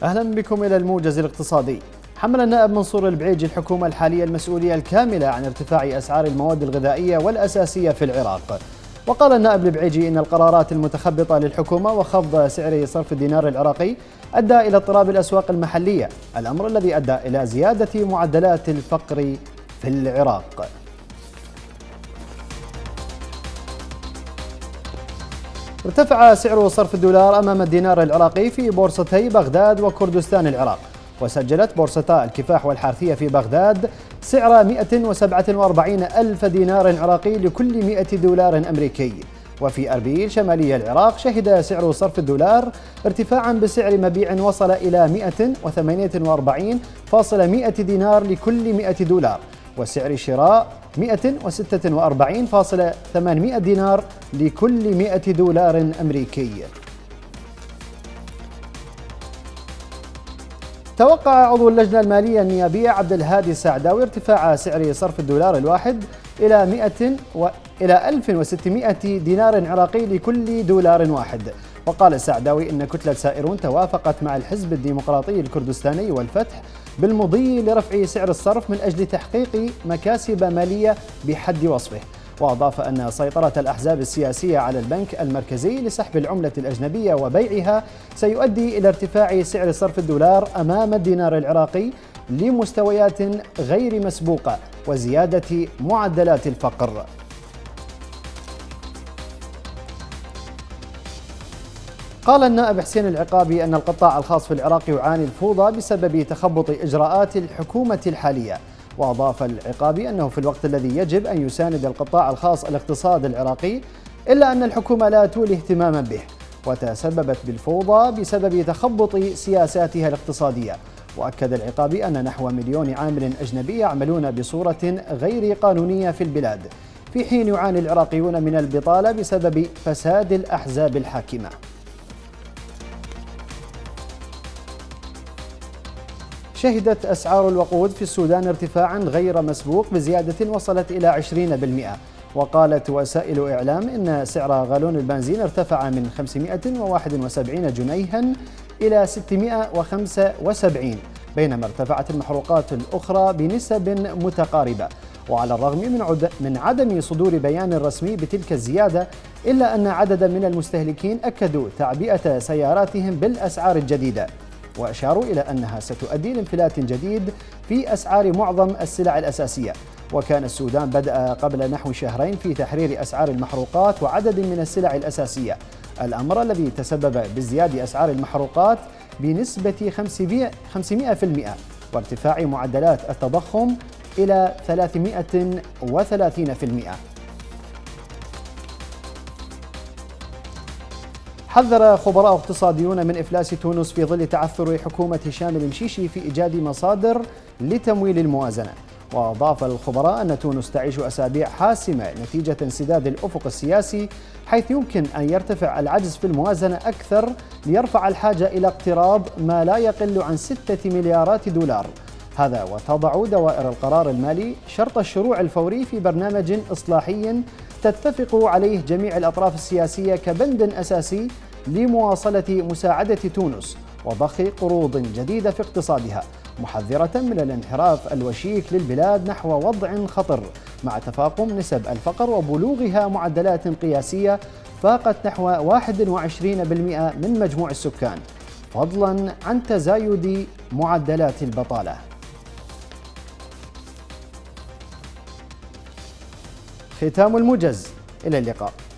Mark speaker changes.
Speaker 1: أهلا بكم إلى الموجز الاقتصادي. حمل النائب منصور البعيجي الحكومة الحالية المسؤولية الكاملة عن ارتفاع أسعار المواد الغذائية والأساسية في العراق. وقال النائب البعيجي إن القرارات المتخبطة للحكومة وخفض سعر صرف الدينار العراقي أدى إلى اضطراب الأسواق المحلية، الأمر الذي أدى إلى زيادة معدلات الفقر في العراق. ارتفع سعر صرف الدولار أمام الدينار العراقي في بورصتي بغداد وكردستان العراق، وسجلت بورصتا الكفاح والحارثية في بغداد سعر 147 ألف دينار عراقي لكل 100 دولار أمريكي. وفي أربيل شمالي العراق شهد سعر صرف الدولار ارتفاعا بسعر مبيع وصل إلى 148.100 دينار لكل 100 دولار، وسعر شراء 146.800 دينار لكل 100 دولار أمريكي. توقع عضو اللجنة المالية النيابية عبد الهادي السعداوي ارتفاع سعر صرف الدولار الواحد إلى 1600 دينار عراقي لكل دولار واحد. وقال السعداوي إن كتلة سائرون توافقت مع الحزب الديمقراطي الكردستاني والفتح بالمضي لرفع سعر الصرف من أجل تحقيق مكاسب مالية بحد وصفه. وأضاف أن سيطرة الأحزاب السياسية على البنك المركزي لسحب العملة الأجنبية وبيعها سيؤدي إلى ارتفاع سعر صرف الدولار أمام الدينار العراقي لمستويات غير مسبوقة وزيادة معدلات الفقر. قال النائب حسين العقابي أن القطاع الخاص في العراق يعاني الفوضى بسبب تخبط إجراءات الحكومة الحالية. وأضاف العقابي أنه في الوقت الذي يجب أن يساند القطاع الخاص الاقتصاد العراقي، إلا أن الحكومة لا تولي اهتماما به، وتسببت بالفوضى بسبب تخبط سياساتها الاقتصادية. وأكد العقابي أن نحو 1,000,000 عامل أجنبي يعملون بصورة غير قانونية في البلاد، في حين يعاني العراقيون من البطالة بسبب فساد الأحزاب الحاكمة. شهدت أسعار الوقود في السودان ارتفاعا غير مسبوق بزيادة وصلت إلى 20%. وقالت وسائل إعلام إن سعر غالون البنزين ارتفع من 571 جنيها إلى 675، بينما ارتفعت المحروقات الأخرى بنسب متقاربة. وعلى الرغم من عدم صدور بيان رسمي بتلك الزيادة، إلا أن عددا من المستهلكين أكدوا تعبئة سياراتهم بالأسعار الجديدة، وأشاروا إلى أنها ستؤدي لانفلات جديد في أسعار معظم السلع الأساسية. وكان السودان بدأ قبل نحو شهرين في تحرير أسعار المحروقات وعدد من السلع الأساسية، الأمر الذي تسبب بازدياد أسعار المحروقات بنسبة 500% وارتفاع معدلات التضخم إلى 330%. حذر خبراء اقتصاديون من إفلاس تونس في ظل تعثر حكومة هشام المشيشي في إيجاد مصادر لتمويل الموازنة. وأضاف الخبراء أن تونس تعيش أسابيع حاسمة نتيجة انسداد الأفق السياسي، حيث يمكن أن يرتفع العجز في الموازنة أكثر ليرفع الحاجة إلى اقتراض ما لا يقل عن 6 مليارات دولار. هذا وتضع دوائر القرار المالي شرط الشروع الفوري في برنامج إصلاحي تتفق عليه جميع الأطراف السياسية كبند أساسي لمواصلة مساعدة تونس وضخ قروض جديدة في اقتصادها، محذرة من الانحراف الوشيك للبلاد نحو وضع خطر مع تفاقم نسب الفقر وبلوغها معدلات قياسية فاقت نحو 21% من مجموع السكان، فضلا عن تزايد معدلات البطالة. ختام الموجز، إلى اللقاء.